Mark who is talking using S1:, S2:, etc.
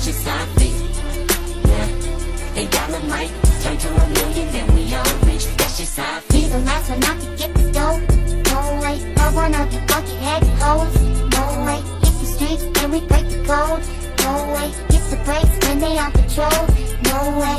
S1: just how I feel. Yeah, a dollar might turn to a million, then we all rich. That's just how I feel.
S2: Be the last one out to get the dough. No way, I run out the bucket-headed hoes. No way, hit the streets and we break the code. No way, get the brakes when they on patrol. No way.